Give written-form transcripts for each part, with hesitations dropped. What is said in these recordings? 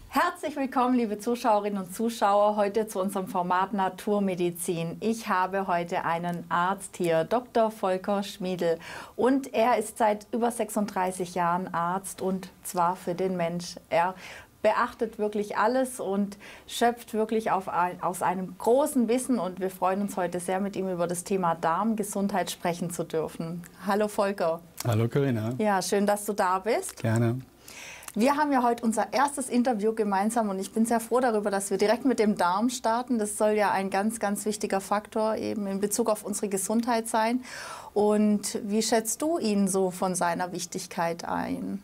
Herzlich willkommen, liebe Zuschauerinnen und Zuschauer, heute zu unserem Format Naturmedizin. Ich habe heute einen Arzt hier, Dr. Volker Schmiedl. Und er ist seit über 36 Jahren Arzt, und zwar für den Mensch. Er beachtet wirklich alles und schöpft wirklich aus einem großen Wissen. Und wir freuen uns heute sehr, mit ihm über das Thema Darmgesundheit sprechen zu dürfen. Hallo Volker. Hallo Corinna. Ja, schön, dass du da bist. Gerne. Wir haben ja heute unser erstes Interview gemeinsam und ich bin sehr froh darüber, dass wir direkt mit dem Darm starten. Das soll ja ein ganz, ganz wichtiger Faktor eben in Bezug auf unsere Gesundheit sein. Und wie schätzt du ihn so von seiner Wichtigkeit ein?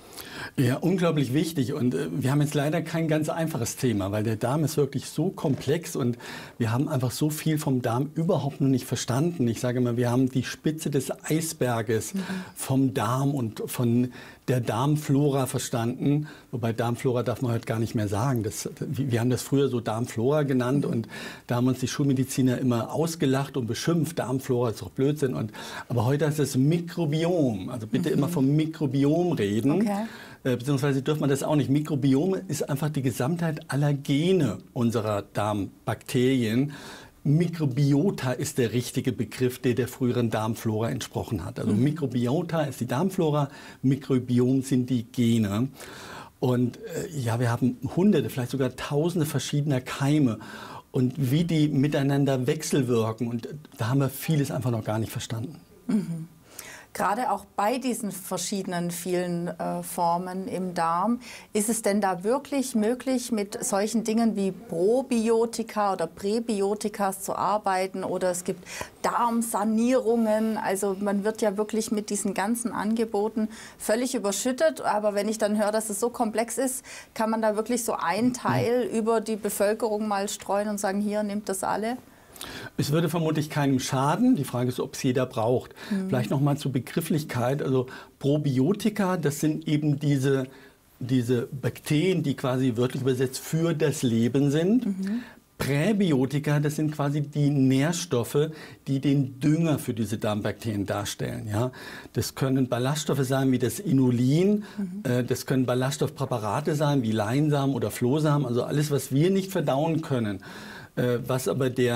Ja, unglaublich wichtig, und wir haben jetzt leider kein ganz einfaches Thema, weil der Darm ist wirklich so komplex und wir haben einfach so viel vom Darm überhaupt noch nicht verstanden. Ich sage immer, wir haben die Spitze des Eisberges vom Darm und von der Darmflora verstanden, wobei Darmflora darf man heute gar nicht mehr sagen. Wir haben das früher so Darmflora genannt und da haben uns die Schulmediziner immer ausgelacht und beschimpft, Darmflora ist doch Blödsinn. Aber heute heißt es Mikrobiom, also bitte immer vom Mikrobiom reden. Okay. Beziehungsweise dürfen wir das auch nicht. Mikrobiom ist einfach die Gesamtheit aller Gene unserer Darmbakterien. Mikrobiota ist der richtige Begriff, der früheren Darmflora entsprochen hat. Also Mikrobiota ist die Darmflora, Mikrobiom sind die Gene. Und ja, wir haben Hunderte, vielleicht sogar Tausende verschiedener Keime und wie die miteinander wechselwirken. Und da haben wir vieles einfach noch gar nicht verstanden. Mhm. Gerade auch bei diesen verschiedenen vielen Formen im Darm, ist es denn da wirklich möglich, mit solchen Dingen wie Probiotika oder Präbiotika zu arbeiten? Oder es gibt Darmsanierungen. Also man wird ja wirklich mit diesen ganzen Angeboten völlig überschüttet. Aber wenn ich dann höre, dass es so komplex ist, kann man da wirklich so einen Teil über die Bevölkerung mal streuen und sagen, hier, nehmt das alle? Es würde vermutlich keinem schaden. Die Frage ist, ob es jeder braucht. Vielleicht noch mal zur Begrifflichkeit. Also Probiotika, das sind eben diese Bakterien, die quasi wörtlich übersetzt für das Leben sind. Präbiotika, das sind quasi die Nährstoffe, die den Dünger für diese Darmbakterien darstellen. Ja? Das können Ballaststoffe sein wie das Inulin, das können Ballaststoffpräparate sein wie Leinsamen oder Flohsamen, also alles, was wir nicht verdauen können. Was aber die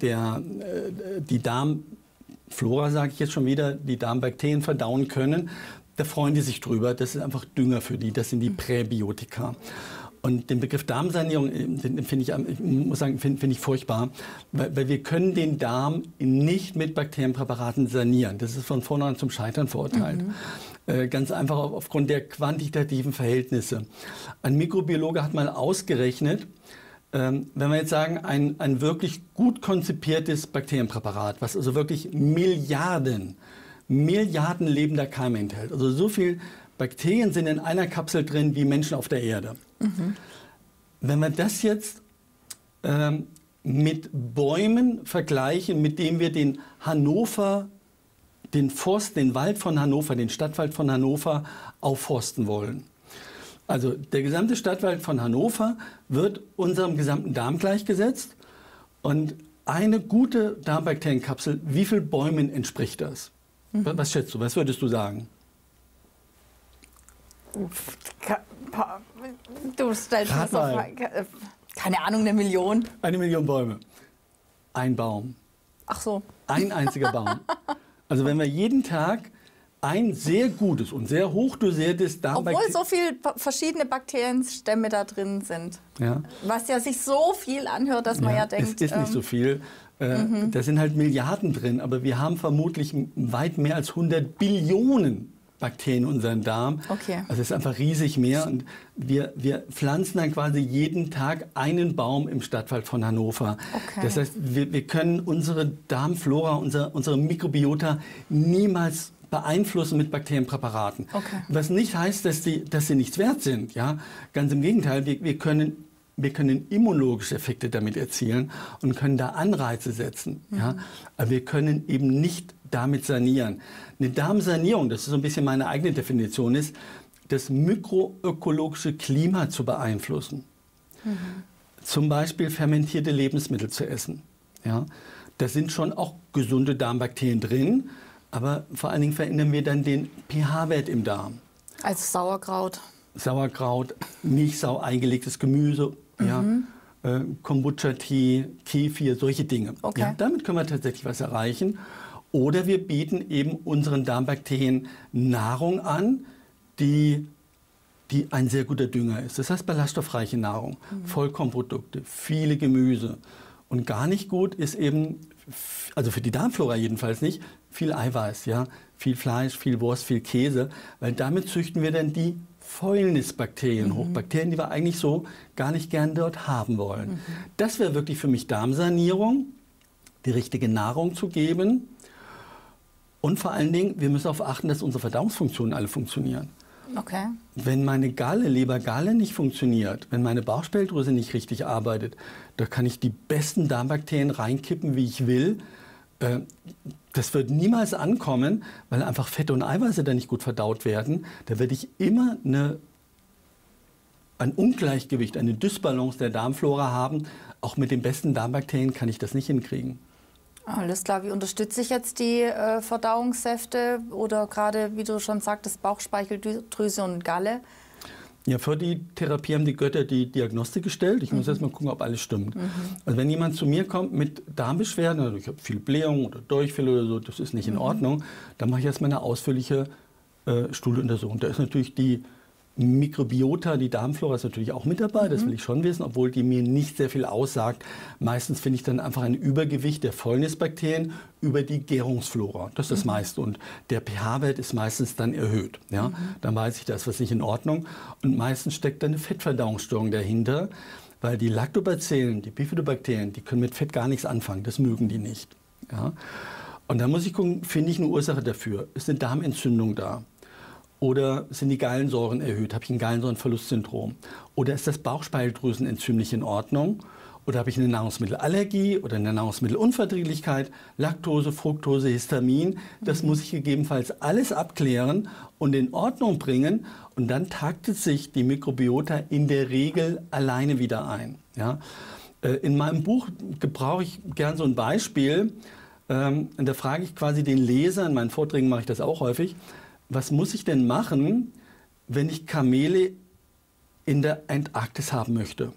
Darmflora, sage ich jetzt schon wieder, die Darmbakterien verdauen können, da freuen die sich drüber. Das ist einfach Dünger für die, das sind die Präbiotika. Und den Begriff Darmsanierung, den finde ich furchtbar, weil wir können den Darm nicht mit Bakterienpräparaten sanieren. Das ist von vornherein zum Scheitern verurteilt. Ganz einfach aufgrund der quantitativen Verhältnisse. Ein Mikrobiologe hat mal ausgerechnet, wenn wir jetzt sagen, ein wirklich gut konzipiertes Bakterienpräparat, was also wirklich Milliarden lebender Keime enthält, also so viel Bakterien sind in einer Kapsel drin wie Menschen auf der Erde. Wenn wir das jetzt mit Bäumen vergleichen, mit denen wir den Wald von Hannover, den Stadtwald von Hannover aufforsten wollen. Also der gesamte Stadtwald von Hannover wird unserem gesamten Darm gleichgesetzt. Und eine gute Darmbakterienkapsel, wie viel Bäumen entspricht das? Was schätzt du? Was würdest du sagen? Du stellst mir so keine Ahnung, 1 Million. 1 Million Bäume. Ein Baum. Ach so. Ein einziger Baum. Also wenn wir jeden Tag ein sehr gutes und sehr hochdosiertes Darmbakterien... Obwohl so viele verschiedene Bakterienstämme da drin sind. Ja. Was ja sich so viel anhört, dass man ja denkt... Es ist nicht so viel. Da sind halt Milliarden drin. Aber wir haben vermutlich weit mehr als 100 Billionen Bakterien in unserem Darm. Okay. Also es ist einfach riesig mehr. Und wir pflanzen dann quasi jeden Tag einen Baum im Stadtwald von Hannover. Okay. Das heißt, wir können unsere Darmflora, unsere Mikrobiota niemals beeinflussen mit Bakterienpräparaten. Okay. Was nicht heißt, dass sie nichts wert sind. Ja? Ganz im Gegenteil, wir können immunologische Effekte damit erzielen und können da Anreize setzen. Ja? Aber wir können eben nicht damit sanieren. Eine Darmsanierung, das ist so ein bisschen meine eigene Definition, ist, das mikroökologische Klima zu beeinflussen. Zum Beispiel fermentierte Lebensmittel zu essen. Ja? Da sind schon auch gesunde Darmbakterien drin, aber vor allen Dingen verändern wir dann den pH-Wert im Darm. Also Sauerkraut. Sauerkraut, Milchsau, eingelegtes Gemüse, ja, Kombucha-Tee, Kefir, solche Dinge. Okay. Ja, damit können wir tatsächlich was erreichen. Oder wir bieten eben unseren Darmbakterien Nahrung an, die ein sehr guter Dünger ist. Das heißt ballaststoffreiche Nahrung, Vollkornprodukte, viele Gemüse. Und gar nicht gut ist eben, also für die Darmflora jedenfalls nicht, viel Eiweiß, ja, viel Fleisch, viel Wurst, viel Käse, weil damit züchten wir dann die Fäulnisbakterien hoch, Bakterien, die wir eigentlich so gar nicht gern dort haben wollen. Das wäre wirklich für mich Darmsanierung, die richtige Nahrung zu geben. Und vor allen Dingen, wir müssen darauf achten, dass unsere Verdauungsfunktionen alle funktionieren. Okay. Wenn meine Galle, Leber-Galle nicht funktioniert, wenn meine Bauchspeicheldrüse nicht richtig arbeitet, da kann ich die besten Darmbakterien reinkippen, wie ich will. Das wird niemals ankommen, weil einfach Fette und Eiweiße da nicht gut verdaut werden. Da werde ich immer ein Ungleichgewicht, eine Dysbalance der Darmflora haben. Auch mit den besten Darmbakterien kann ich das nicht hinkriegen. Alles klar. Wie unterstütze ich jetzt die Verdauungssäfte oder gerade, wie du schon sagtest, Bauchspeicheldrüse und Galle? Ja, für die Therapie haben die Götter die Diagnostik gestellt. Ich muss erst mal gucken, ob alles stimmt. Also wenn jemand zu mir kommt mit Darmbeschwerden, also ich habe viel Blähung oder Durchfall oder so, das ist nicht in Ordnung, dann mache ich erstmal eine ausführliche Stuhluntersuchung. Da ist natürlich die Mikrobiota, die Darmflora ist natürlich auch mit dabei, das will ich schon wissen, obwohl die mir nicht sehr viel aussagt. Meistens finde ich dann einfach ein Übergewicht der Fäulnisbakterien über die Gärungsflora. Das ist das meiste. Und der pH-Wert ist meistens dann erhöht. Ja? Dann weiß ich, da ist was nicht in Ordnung. Und meistens steckt dann eine Fettverdauungsstörung dahinter, weil die Lactobacillen, die Bifidobakterien, die können mit Fett gar nichts anfangen. Das mögen die nicht. Ja? Und da muss ich gucken, finde ich eine Ursache dafür? Ist eine Darmentzündung da? Oder sind die Gallensäuren erhöht? Habe ich ein Gallensäurenverlustsyndrom? Oder ist das Bauchspeicheldrüsenenzym nicht in Ordnung? Oder habe ich eine Nahrungsmittelallergie oder eine Nahrungsmittelunverträglichkeit? Laktose, Fructose, Histamin. Das muss ich gegebenenfalls alles abklären und in Ordnung bringen. Und dann taktet sich die Mikrobiota in der Regel alleine wieder ein. Ja? In meinem Buch gebrauche ich gern so ein Beispiel. Und da frage ich quasi den Leser, in meinen Vorträgen mache ich das auch häufig, was muss ich denn machen, wenn ich Kamele in der Antarktis haben möchte?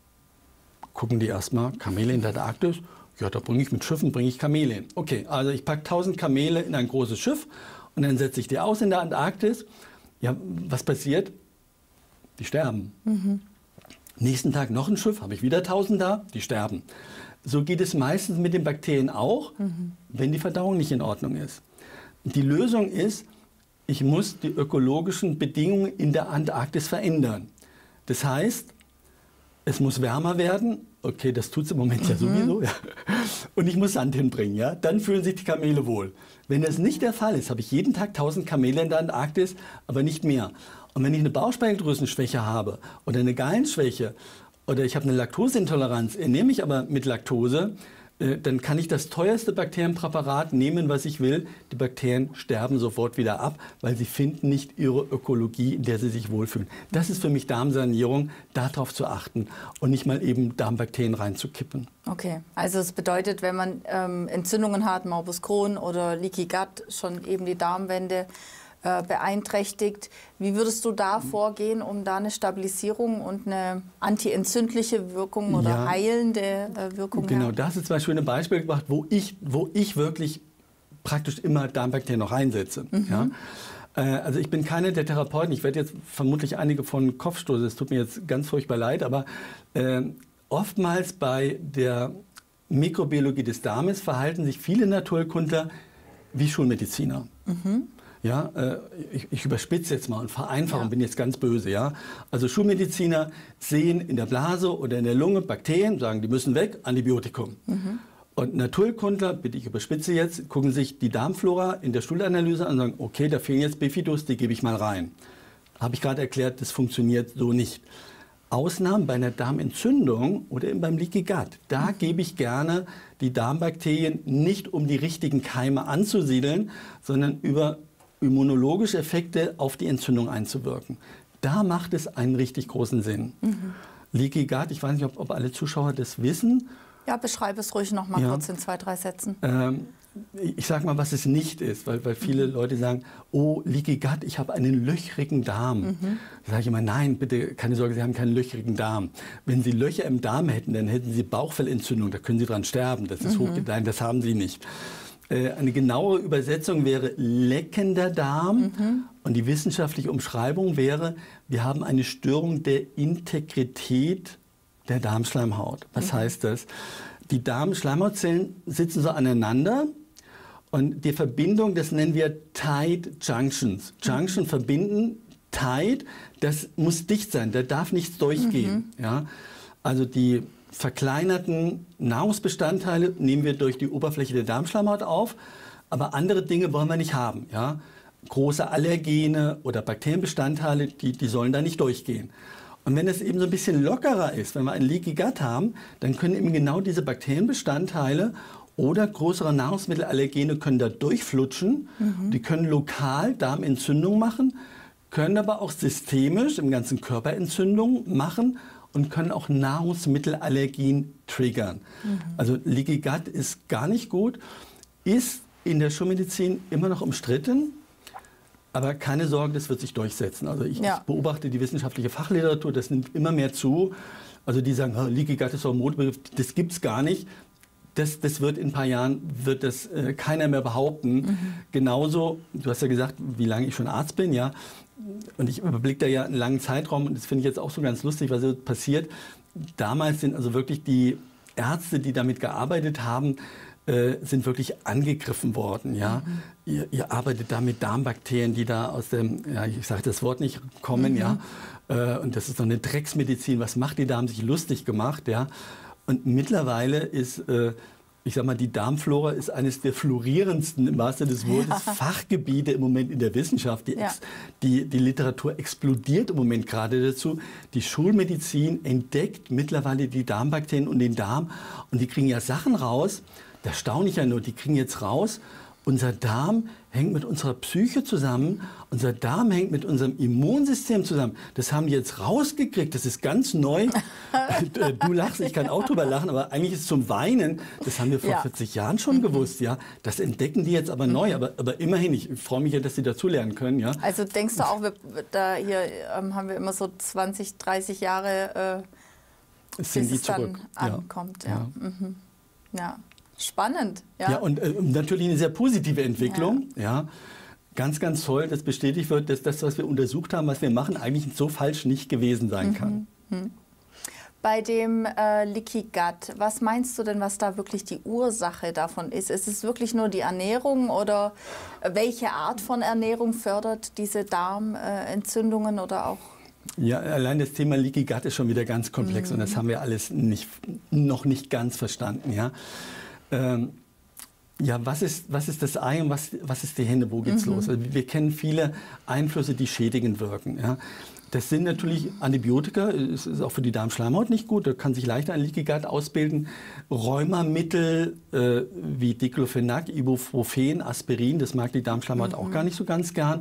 Gucken die erstmal, Kamele in der Antarktis? Ja, da bringe ich mit Schiffen, Kamele hin. Okay, also ich packe 1000 Kamele in ein großes Schiff und dann setze ich die aus in der Antarktis. Ja, was passiert? Die sterben. Nächsten Tag noch ein Schiff, habe ich wieder 1000 da, die sterben. So geht es meistens mit den Bakterien auch, wenn die Verdauung nicht in Ordnung ist. Die Lösung ist, ich muss die ökologischen Bedingungen in der Antarktis verändern. Das heißt, es muss wärmer werden. Okay, das tut es im Moment ja sowieso. Ja. Und ich muss Sand hinbringen. Ja? Dann fühlen sich die Kamele wohl. Wenn das nicht der Fall ist, habe ich jeden Tag 1000 Kamele in der Antarktis, aber nicht mehr. Und wenn ich eine Bauchspeicheldrüsenschwäche habe oder eine Gallenschwäche oder ich habe eine Laktoseintoleranz, ernähre mich aber mit Laktose, dann kann ich das teuerste Bakterienpräparat nehmen, was ich will. Die Bakterien sterben sofort wieder ab, weil sie finden nicht ihre Ökologie, in der sie sich wohlfühlen. Das ist für mich Darmsanierung, darauf zu achten und nicht mal eben Darmbakterien reinzukippen. Okay, also es bedeutet, wenn man Entzündungen hat, Morbus Crohn oder Leaky Gut, schon eben die Darmwände beeinträchtigt. Wie würdest du da vorgehen, um da eine Stabilisierung und eine antientzündliche Wirkung oder heilende Wirkung zu haben? Genau, das ist zum Beispiel ein Beispiel gebracht, wo ich wirklich praktisch immer Darmbakterien noch einsetze. Ja? Also ich bin keiner der Therapeuten, ich werde jetzt vermutlich einige von Kopf stoßen, es tut mir jetzt ganz furchtbar leid, aber oftmals bei der Mikrobiologie des Darmes verhalten sich viele Naturkundler wie Schulmediziner. Ja, ich überspitze jetzt mal und vereinfache und bin jetzt ganz böse. Ja? Also Schulmediziner sehen in der Blase oder in der Lunge Bakterien, sagen, die müssen weg, Antibiotikum. Und Naturkundler, bitte ich überspitze jetzt, gucken sich die Darmflora in der Stuhlanalyse an und sagen, okay, da fehlen jetzt Bifidus, die gebe ich mal rein. Habe ich gerade erklärt, das funktioniert so nicht. Ausnahmen bei einer Darmentzündung oder eben beim Leaky Gut, da gebe ich gerne die Darmbakterien nicht, um die richtigen Keime anzusiedeln, sondern über immunologische Effekte auf die Entzündung einzuwirken. Da macht es einen richtig großen Sinn. Leaky Gut, ich weiß nicht, ob alle Zuschauer das wissen. Ja, beschreibe es ruhig noch mal kurz in 2, 3 Sätzen. Ich sage mal, was es nicht ist, weil viele Leute sagen, oh, Leaky Gut, ich habe einen löchrigen Darm. Da sage ich immer, nein, bitte, keine Sorge, Sie haben keinen löchrigen Darm. Wenn Sie Löcher im Darm hätten, dann hätten Sie Bauchfellentzündung, da können Sie dran sterben. Das ist nein, das haben Sie nicht. Eine genaue Übersetzung wäre leckender Darm und die wissenschaftliche Umschreibung wäre, wir haben eine Störung der Integrität der Darmschleimhaut. Was heißt das? Die Darmschleimhautzellen sitzen so aneinander und die Verbindung, das nennen wir Tight Junctions. Junction verbinden, tight, das muss dicht sein, da darf nichts durchgehen. Ja? Also die verkleinerten Nahrungsbestandteile nehmen wir durch die Oberfläche der Darmschleimhaut auf, aber andere Dinge wollen wir nicht haben. Ja? Große Allergene oder Bakterienbestandteile, die sollen da nicht durchgehen. Und wenn es eben so ein bisschen lockerer ist, wenn wir einen Leaky Gut haben, dann können eben genau diese Bakterienbestandteile oder größere Nahrungsmittelallergene können da durchflutschen. Die können lokal Darmentzündung machen, können aber auch systemisch im ganzen Körper Entzündungen machen und können auch Nahrungsmittelallergien triggern. Also Leaky Gut ist gar nicht gut, ist in der Schulmedizin immer noch umstritten. Aber keine Sorge, das wird sich durchsetzen. Also ich beobachte die wissenschaftliche Fachliteratur, das nimmt immer mehr zu. Also die sagen, Leaky Gut ist doch ein Modebegriff, das gibt es gar nicht. Das wird in ein paar Jahren wird das keiner mehr behaupten. Genauso, du hast ja gesagt, wie lange ich schon Arzt bin, ja. Und ich überblicke da ja einen langen Zeitraum und das finde ich jetzt auch so ganz lustig, was so passiert. Damals sind also wirklich die Ärzte, die damit gearbeitet haben, sind wirklich angegriffen worden. Ja? Ihr arbeitet da mit Darmbakterien, die da aus dem, ja, ich sage das Wort nicht, kommen. Ja? Und das ist doch eine Drecksmedizin. Was macht die da? Haben sich lustig gemacht. Ja? Und mittlerweile ist, ich sag mal, die Darmflora ist eines der florierendsten, im wahrsten Sinne des Wortes, Fachgebiete im Moment in der Wissenschaft. Die Literatur explodiert im Moment gerade dazu. Die Schulmedizin entdeckt mittlerweile die Darmbakterien und den Darm. Und die kriegen ja Sachen raus. Da staune ich ja nur, die kriegen jetzt raus, unser Darm hängt mit unserer Psyche zusammen, unser Darm hängt mit unserem Immunsystem zusammen. Das haben die jetzt rausgekriegt, das ist ganz neu. Du lachst, ich kann auch drüber lachen, aber eigentlich ist es zum Weinen. Das haben wir vor 40 Jahren schon gewusst. Ja? Das entdecken die jetzt aber neu, aber immerhin, ich freue mich ja, dass sie dazulernen können. Ja? Also denkst du auch, hier haben wir immer so 20, 30 Jahre, bis es dann ankommt. Ja. Spannend. Ja, und natürlich eine sehr positive Entwicklung. Ja. Ganz, ganz toll, dass bestätigt wird, dass das, was wir untersucht haben, was wir machen, eigentlich so falsch nicht gewesen sein kann. Bei dem Leaky Gut, was meinst du denn, was da wirklich die Ursache davon ist? Ist es wirklich nur die Ernährung oder welche Art von Ernährung fördert diese Darmentzündungen oder auch? Ja, allein das Thema Leaky Gut ist schon wieder ganz komplex und das haben wir alles noch nicht ganz verstanden. Ja. Was ist das Ei und was ist die Henne, wo geht's los? Also wir kennen viele Einflüsse, die schädigend wirken. Ja. Das sind natürlich Antibiotika, es ist auch für die Darmschleimhaut nicht gut, da kann sich leichter ein Leaky Gut ausbilden. Rheumamittel wie Diclofenac, Ibuprofen, Aspirin, das mag die Darmschleimhaut auch gar nicht so ganz gern.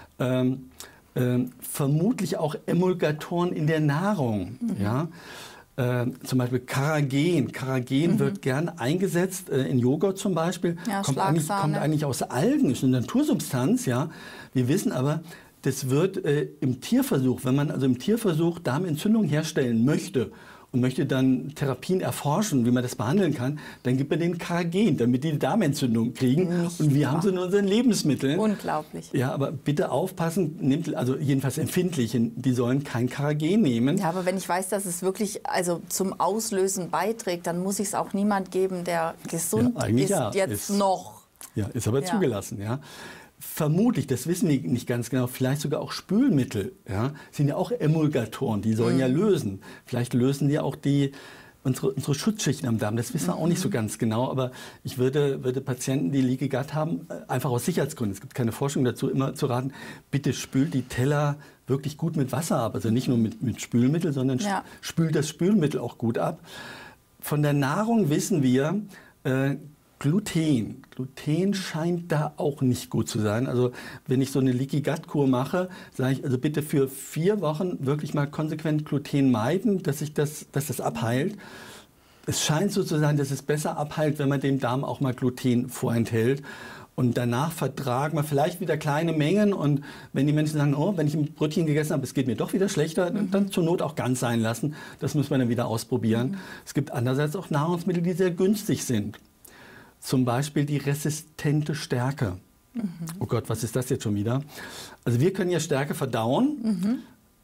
Vermutlich auch Emulgatoren in der Nahrung. Ja. Zum Beispiel Carrageen. Carrageen wird gern eingesetzt, in Joghurt zum Beispiel. Ja, kommt eigentlich aus Algen, ist eine Natursubstanz. Ja. Wir wissen aber, das wird im Tierversuch, wenn man also im Tierversuch Darmentzündung herstellen möchte und möchte dann Therapien erforschen, wie man das behandeln kann, dann gibt man den Carrageen, damit die Darmentzündung kriegen. Und wir haben sie in unseren Lebensmitteln. Unglaublich. Ja, aber bitte aufpassen, also jedenfalls Empfindlichen, die sollen kein Carrageen nehmen. Ja, aber wenn ich weiß, dass es wirklich zum Auslösen beiträgt, dann muss ich es auch niemand geben, der gesund ist noch. Ja, ist aber zugelassen, ja. Vermutlich, das wissen wir nicht ganz genau, vielleicht sogar auch Spülmittel, ja, sind ja auch Emulgatoren, die sollen ja lösen. Vielleicht lösen die auch unsere Schutzschichten am Darm, das wissen wir auch nicht so ganz genau, aber ich würde Patienten, die Leaky Gut haben, einfach aus Sicherheitsgründen, es gibt keine Forschung dazu, immer zu raten, bitte spült die Teller wirklich gut mit Wasser ab, also nicht nur mit Spülmittel, sondern spült das Spülmittel auch gut ab. Von der Nahrung wissen wir, Gluten scheint da auch nicht gut zu sein. Also wenn ich so eine Leaky Gut Kur mache, sage ich also bitte für 4 Wochen wirklich mal konsequent Gluten meiden, dass das abheilt. es scheint so zu sein, dass es besser abheilt, wenn man dem Darm auch mal Gluten vorenthält. Und danach vertragen wir vielleicht wieder kleine Mengen. Und wenn die Menschen sagen, oh, wenn ich ein Brötchen gegessen habe, es geht mir doch wieder schlechter, dann zur Not auch ganz sein lassen. Das muss man dann wieder ausprobieren. Es gibt andererseits auch Nahrungsmittel, die sehr günstig sind. Zum Beispiel die resistente Stärke. Oh Gott, was ist das jetzt schon wieder? Also wir können ja Stärke verdauen,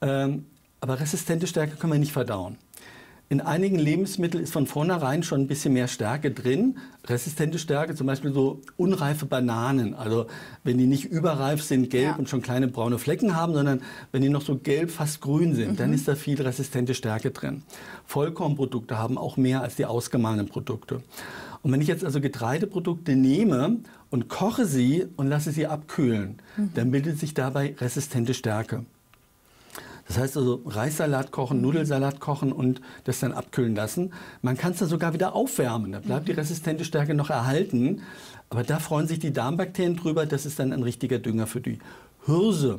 aber resistente Stärke können wir nicht verdauen. In einigen Lebensmitteln ist von vornherein schon ein bisschen mehr Stärke drin. Resistente Stärke, zum Beispiel so unreife Bananen. Also wenn die nicht überreif sind, gelb und schon kleine braune Flecken haben, sondern wenn die noch so gelb, fast grün sind, dann ist da viel resistente Stärke drin. Vollkornprodukte haben auch mehr als die ausgemahlenen Produkte. Und wenn ich jetzt also Getreideprodukte nehme und koche sie und lasse sie abkühlen, dann bildet sich dabei resistente Stärke. Das heißt also Reissalat kochen, Nudelsalat kochen und das dann abkühlen lassen. Man kann es dann sogar wieder aufwärmen. Da bleibt die resistente Stärke noch erhalten. Aber da freuen sich die Darmbakterien drüber. Das ist dann ein richtiger Dünger für die. Hirse,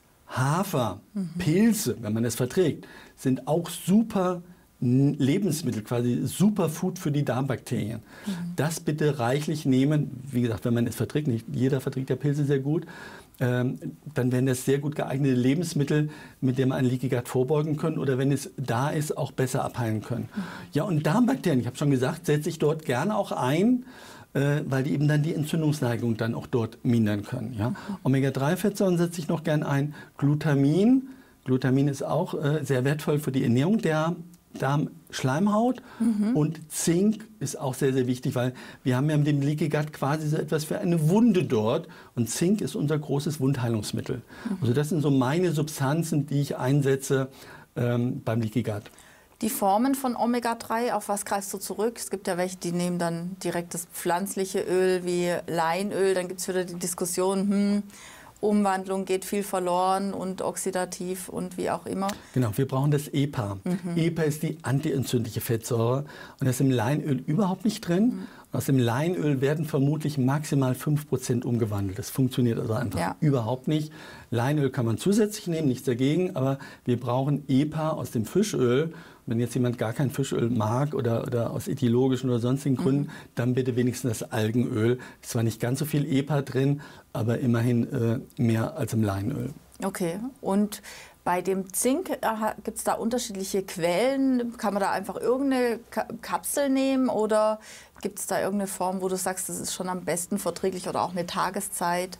Hafer, Pilze, wenn man das verträgt, sind auch super Lebensmittel, quasi Superfood für die Darmbakterien. Das bitte reichlich nehmen. Wie gesagt, wenn man es verträgt, nicht jeder verträgt ja Pilze sehr gut, dann wären das sehr gut geeignete Lebensmittel, mit denen man ein Leaky Gut vorbeugen können oder wenn es da ist, auch besser abheilen können. Ja, und Darmbakterien, ich habe schon gesagt, setze ich dort gerne auch ein, weil die eben dann die Entzündungsneigung dann auch dort mindern können. Ja? Omega-3-Fettsäuren setze ich noch gern ein. Glutamin. Glutamin ist auch sehr wertvoll für die Ernährung der Darmschleimhaut und Zink ist auch sehr, sehr wichtig, weil wir haben ja mit dem Leaky Gut quasi so etwas für eine Wunde dort und Zink ist unser großes Wundheilungsmittel. Also das sind so meine Substanzen, die ich einsetze beim Leaky Gut. Die Formen von Omega-3, auf was greifst du zurück? Es gibt ja welche, die nehmen dann direkt das pflanzliche Öl wie Leinöl, dann gibt es wieder die Diskussion, Umwandlung geht viel verloren und oxidativ und wie auch immer. Genau, wir brauchen das EPA. EPA ist die antientzündliche Fettsäure und das ist im Leinöl überhaupt nicht drin. Aus dem Leinöl werden vermutlich maximal 5% umgewandelt. Das funktioniert also einfach überhaupt nicht. Leinöl kann man zusätzlich nehmen, nichts dagegen, aber wir brauchen EPA aus dem Fischöl. Wenn jetzt jemand gar kein Fischöl mag oder aus ethilogischen oder sonstigen Gründen, dann bitte wenigstens das Algenöl. Ist zwar nicht ganz so viel EPA drin, aber immerhin mehr als im Leinöl. Okay, und bei dem Zink gibt es da unterschiedliche Quellen? Kann man da einfach irgendeine Kapsel nehmen oder gibt es da irgendeine Form, wo du sagst, das ist schon am besten verträglich oder auch eine Tageszeit?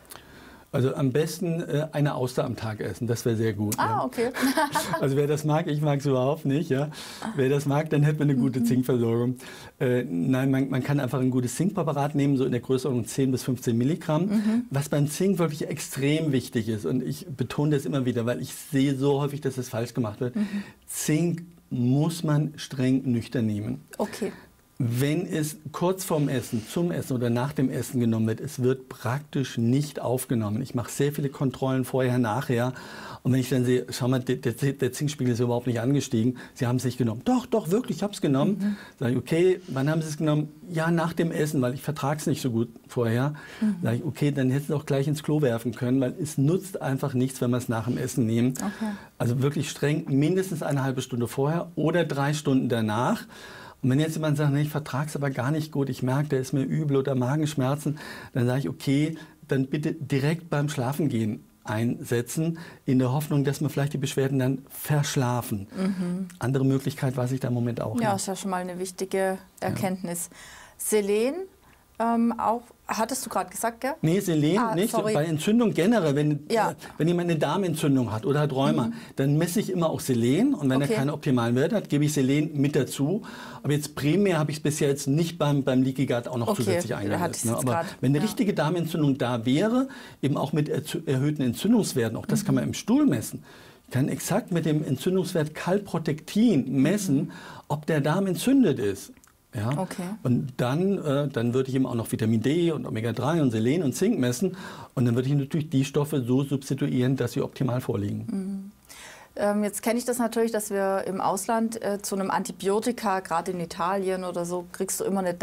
Also am besten eine Auster am Tag essen, das wäre sehr gut. Ah, okay. Also wer das mag, ich mag es überhaupt nicht. Ja. Wer das mag, dann hätte man eine gute Zinkversorgung. Nein, man kann einfach ein gutes Zinkpräparat nehmen, so in der Größenordnung 10 bis 15 Milligramm. Was beim Zink wirklich extrem wichtig ist, und ich betone das immer wieder, weil ich sehe so häufig, dass das falsch gemacht wird. Zink muss man streng nüchtern nehmen. Okay. Wenn es kurz vorm Essen, zum Essen oder nach dem Essen genommen wird, es wird praktisch nicht aufgenommen. Ich mache sehr viele Kontrollen vorher, nachher. Und wenn ich dann sehe, schau mal, der Zinkspiegel ist überhaupt nicht angestiegen, Sie haben es nicht genommen. Doch, wirklich, ich habe es genommen. Sage ich, okay, wann haben Sie es genommen? Ja, nach dem Essen, weil ich vertrage es nicht so gut vorher. Sage ich, okay, dann hätten Sie es auch gleich ins Klo werfen können, weil es nutzt einfach nichts, wenn wir es nach dem Essen nehmen. Okay. Also wirklich streng, mindestens eine halbe Stunde vorher oder 3 Stunden danach. Und wenn jetzt jemand sagt, nee, ich vertrage es aber gar nicht gut, ich merke, der ist mir übel oder Magenschmerzen, dann sage ich, okay, dann bitte direkt beim Schlafengehen einsetzen, in der Hoffnung, dass wir vielleicht die Beschwerden dann verschlafen. Andere Möglichkeit weiß ich da im Moment auch nicht. Ja, ist ja schon mal eine wichtige Erkenntnis. Selen, auch, hattest du gerade gesagt, gell? Nee, Selen nicht. Sorry. Bei Entzündung generell, wenn jemand eine Darmentzündung hat oder hat Rheuma, dann messe ich immer auch Selen. Und wenn er keine optimalen Werte hat, gebe ich Selen mit dazu. Aber jetzt primär habe ich es bisher jetzt nicht beim Leaky Gut auch noch zusätzlich eingesetzt. Ne? Aber wenn eine richtige Darmentzündung da wäre, eben auch mit erhöhten Entzündungswerten, auch das kann man im Stuhl messen. Ich kann exakt mit dem Entzündungswert Calprotectin messen, ob der Darm entzündet ist. Ja? Okay. Und dann würde ich ihm auch noch Vitamin D und Omega-3 und Selen und Zink messen. Und dann würde ich natürlich die Stoffe so substituieren, dass sie optimal vorliegen. Jetzt kenne ich das natürlich, dass wir im Ausland zu einem Antibiotika, gerade in Italien oder so, kriegst du immer eine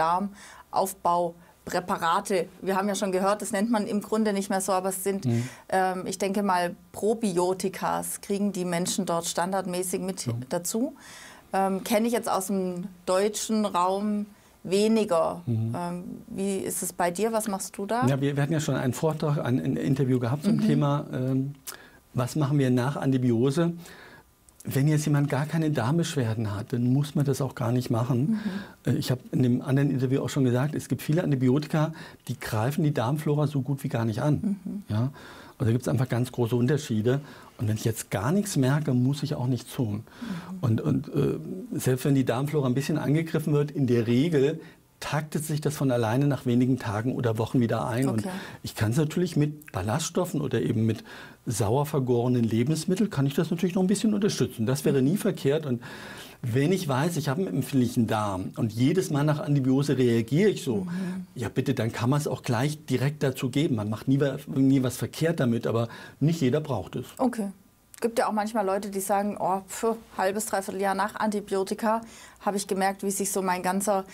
Darmaufbaupräparate. Wir haben ja schon gehört, das nennt man im Grunde nicht mehr so, aber es sind, ich denke mal, Probiotikas kriegen die Menschen dort standardmäßig mit dazu. Kenne ich jetzt aus dem deutschen Raum weniger. Wie ist es bei dir? Was machst du da? Ja, wir hatten ja schon einen Vortrag, ein Interview gehabt zum Thema, was machen wir nach Antibiose? Wenn jetzt jemand gar keine Darmbeschwerden hat, dann muss man das auch gar nicht machen. Ich habe in dem anderen Interview auch schon gesagt, es gibt viele Antibiotika, die greifen die Darmflora so gut wie gar nicht an. Ja? Also da gibt es einfach ganz große Unterschiede. Und wenn ich jetzt gar nichts merke, muss ich auch nichts tun. Und selbst wenn die Darmflora ein bisschen angegriffen wird, in der Regel taktet sich das von alleine nach wenigen Tagen oder Wochen wieder ein. Okay. Und ich kann es natürlich mit Ballaststoffen oder eben mit sauer vergorenen Lebensmitteln, kann ich das natürlich noch ein bisschen unterstützen. Das wäre nie verkehrt. Und wenn ich weiß, ich habe einen empfindlichen Darm und jedes Mal nach Antibiose reagiere ich so, ja bitte, dann kann man es auch gleich direkt dazu geben. Man macht nie was verkehrt damit, aber nicht jeder braucht es. Okay. Es gibt ja auch manchmal Leute, die sagen, oh, halbes, dreiviertel Jahr nach Antibiotika habe ich gemerkt, wie sich so mein ganzer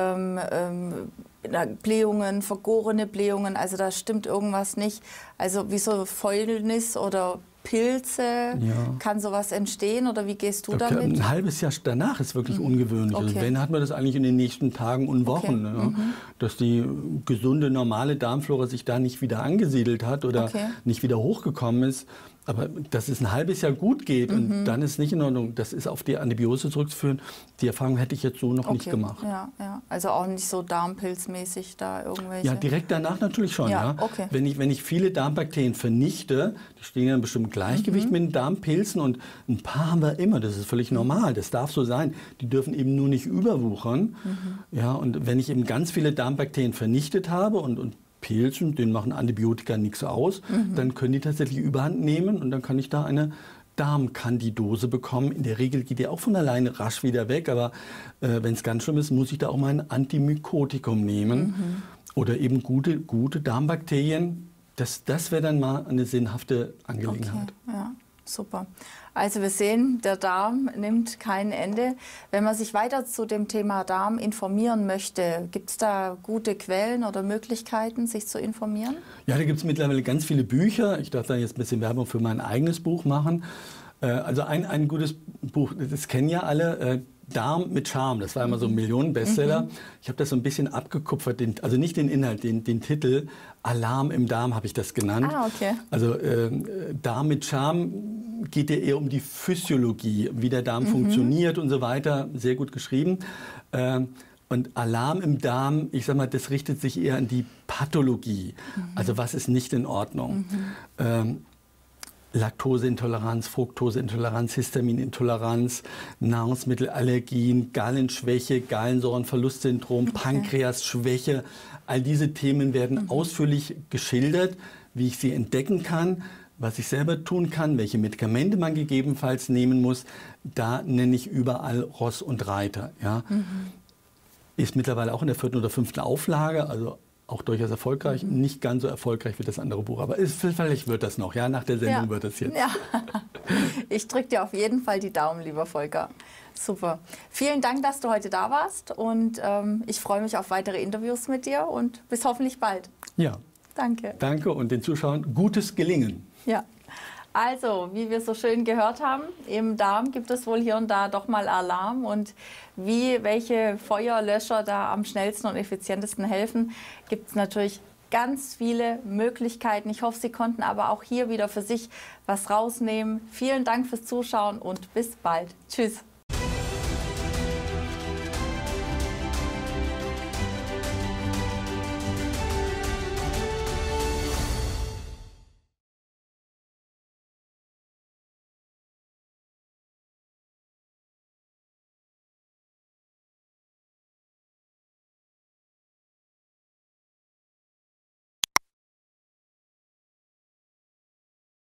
Blähungen, vergorene Blähungen, also da stimmt irgendwas nicht. Also wie so Fäulnis oder Pilze, kann sowas entstehen oder wie gehst du damit? Ein halbes Jahr danach ist wirklich ungewöhnlich. Okay. Also wenn, hat man das eigentlich in den nächsten Tagen und Wochen. Okay. Ja, dass die gesunde, normale Darmflora sich da nicht wieder angesiedelt hat oder nicht wieder hochgekommen ist. Aber dass es ein halbes Jahr gut geht und dann ist nicht in Ordnung, das ist auf die Antibiose zurückzuführen. Die Erfahrung hätte ich jetzt so noch nicht gemacht. Ja, ja. Also auch nicht so darmpilzmäßig da irgendwelche... Ja, direkt danach natürlich schon. Ja. Okay. Wenn ich viele Darmbakterien vernichte, die stehen ja in einem bestimmten Gleichgewicht mit den Darmpilzen und ein paar haben wir immer, das ist völlig normal, das darf so sein. Die dürfen eben nur nicht überwuchern. Ja, und wenn ich eben ganz viele Darmbakterien vernichtet habe und Pilzen, denen machen Antibiotika nichts aus, dann können die tatsächlich Überhand nehmen und dann kann ich da eine Darmkandidose bekommen. In der Regel geht die auch von alleine rasch wieder weg, aber wenn es ganz schlimm ist, muss ich da auch mal ein Antimykotikum nehmen oder eben gute Darmbakterien. Das wäre dann mal eine sinnhafte Angelegenheit. Okay, ja, super. Also wir sehen, der Darm nimmt kein Ende. Wenn man sich weiter zu dem Thema Darm informieren möchte, gibt es da gute Quellen oder Möglichkeiten, sich zu informieren? Ja, da gibt es mittlerweile ganz viele Bücher. Ich darf da jetzt ein bisschen Werbung für mein eigenes Buch machen. Also ein gutes Buch, das kennen ja alle, Darm mit Charme. Das war immer so ein Millionen-Bestseller. Ich habe das so ein bisschen abgekupfert, also nicht den Inhalt, den Titel. Alarm im Darm habe ich das genannt. Ah, okay. Also Darm mit Charme geht ja eher um die Physiologie, wie der Darm funktioniert und so weiter. Sehr gut geschrieben. Und Alarm im Darm, ich sag mal, das richtet sich eher an die Pathologie. Also was ist nicht in Ordnung? Laktoseintoleranz, Fructoseintoleranz, Histaminintoleranz, Nahrungsmittelallergien, Gallenschwäche, Gallensäurenverlustsyndrom, Pankreasschwäche. All diese Themen werden ausführlich geschildert, wie ich sie entdecken kann, was ich selber tun kann, welche Medikamente man gegebenenfalls nehmen muss. Da nenne ich überall Ross und Reiter. Ja. Ist mittlerweile auch in der 4. oder 5. Auflage, also auch durchaus erfolgreich, nicht ganz so erfolgreich wie das andere Buch, aber vielleicht wird das noch, ja, nach der Sendung wird das jetzt. Ja. Ich drücke dir auf jeden Fall die Daumen, lieber Volker. Super. Vielen Dank, dass du heute da warst und ich freue mich auf weitere Interviews mit dir und bis hoffentlich bald. Ja. Danke. Danke und den Zuschauern gutes Gelingen. Ja. Also, wie wir so schön gehört haben, im Darm gibt es wohl hier und da doch mal Alarm. Und welche Feuerlöscher da am schnellsten und effizientesten helfen, gibt es natürlich ganz viele Möglichkeiten. Ich hoffe, Sie konnten aber auch hier wieder für sich was rausnehmen. Vielen Dank fürs Zuschauen und bis bald. Tschüss.